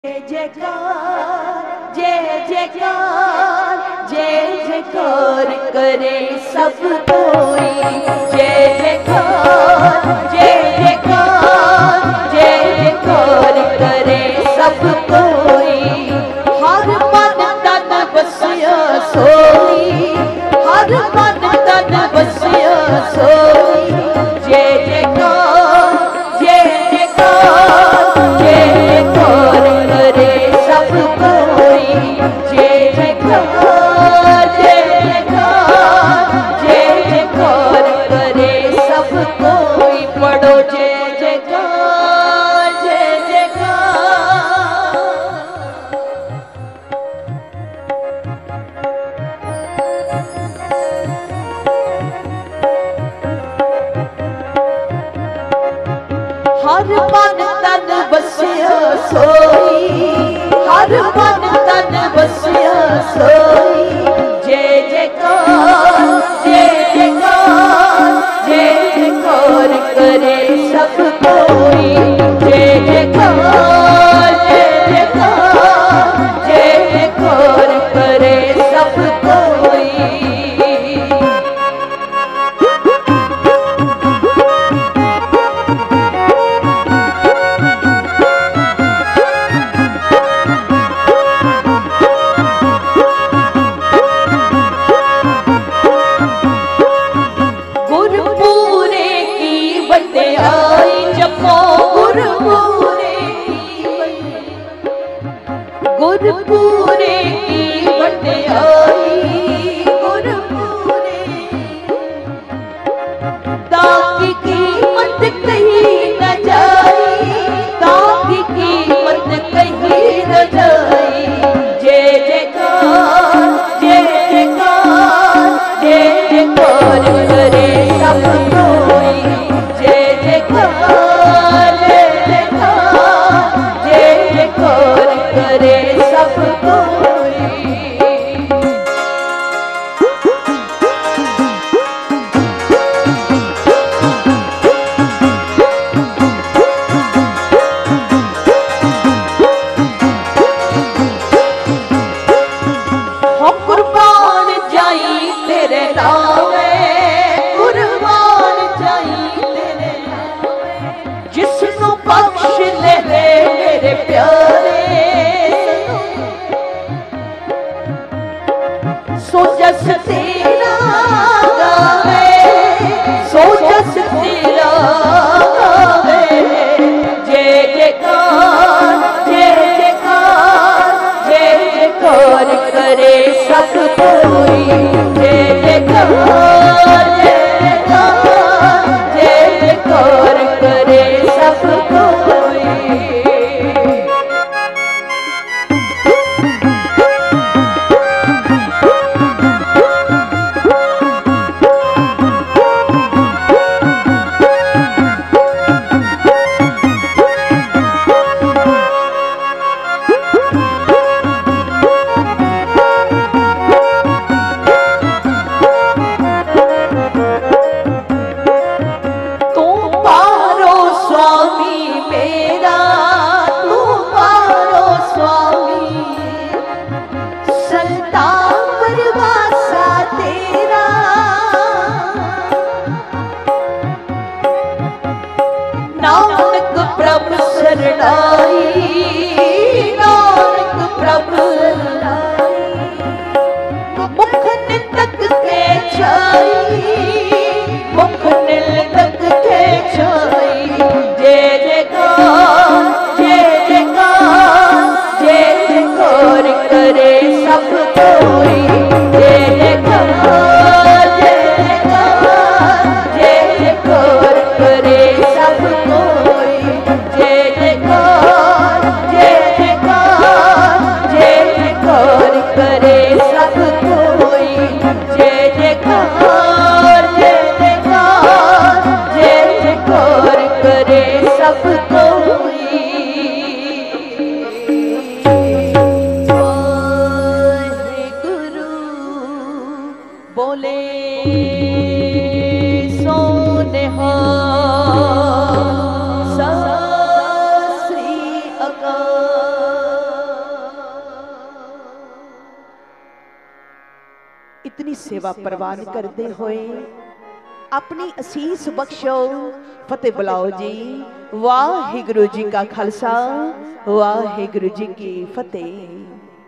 जयकार जय जयकार जय जयकार करे सब कोई। जय जयकार जय जयकार जय जयकार करे सब कोई। हर मन तन बसिया सोई, हर मन तन बसिया सोई। जय जयकार जय जयकार जय जयकार करे सब कोई। जय जयकार जय जयकार जय जयकार करे सब कोई। पढ़ो जय जयकार जय जयकार। हर मन तन बसिया सोई, हर मन तन बसिया सोई। जय जयकार जय जयकार जय जयकार करे सब कोई। जय जयकार जय जयकार जय जयकार करे सब कोई। गुरपुरे की बंदियाई जपो, गुरपुरे की बंदियाई, गुरपुरे ताकि कीमत कहीं न जाई, ताकि कीमत कहीं न जाई। जय जयकार जय जयकार जय जयकार करे सब कोई। जय जयकार जय जयकार जय जयकार करे सब कोई। हो कुर्बान जाई तेरे नामे, कुर्बान जाई तेरे नामे। जिसनु बख्श ले मेरे प्यारे, सो जस तेरा गावे, सो जस तेरा गावे। जय जयकार जय जयकार जय जयकार करे सब कोई। जय जयकार जय जयकार जय जयकार करे सब कोई। इतनी सेवा प्रवान करते हुए अपनी असीस बख्शो, फतेह बुलाओ जी। वाहिगुरु जी का खालसा, वाहिगुरु जी की फतेह।